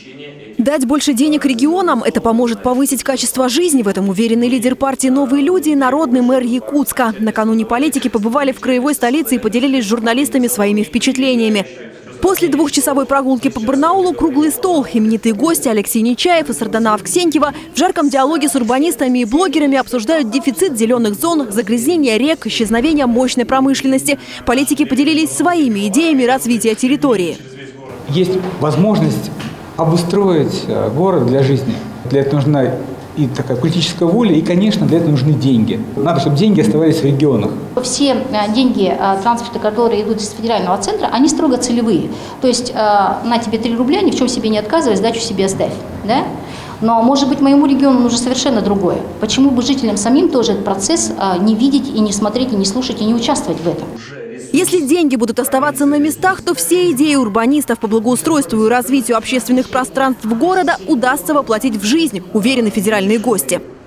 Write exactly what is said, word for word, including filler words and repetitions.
Дать больше денег регионам – это поможет повысить качество жизни. В этом уверенный лидер партии «Новые люди» и народный мэр Якутска. Накануне политики побывали в краевой столице и поделились с журналистами своими впечатлениями. После двухчасовой прогулки по Барнаулу круглый стол. Именитые гости Алексей Нечаев и Сардана Авксентьева в жарком диалоге с урбанистами и блогерами обсуждают дефицит зеленых зон, загрязнение рек, исчезновение мощной промышленности. Политики поделились своими идеями развития территории. Есть возможность обустроить город для жизни. Для этого нужна и такая политическая воля, и, конечно, для этого нужны деньги. Надо, чтобы деньги оставались в регионах. Все деньги, трансферты, которые идут из федерального центра, они строго целевые. То есть на тебе три рубля, ни в чем себе не отказывай, сдачу себе оставь. Да? Но, может быть, моему региону нужно совершенно другое. Почему бы жителям самим тоже этот процесс не видеть, и не смотреть, и не слушать, и не участвовать в этом? Если деньги будут оставаться на местах, то все идеи урбанистов по благоустройству и развитию общественных пространств города удастся воплотить в жизнь, уверены федеральные гости.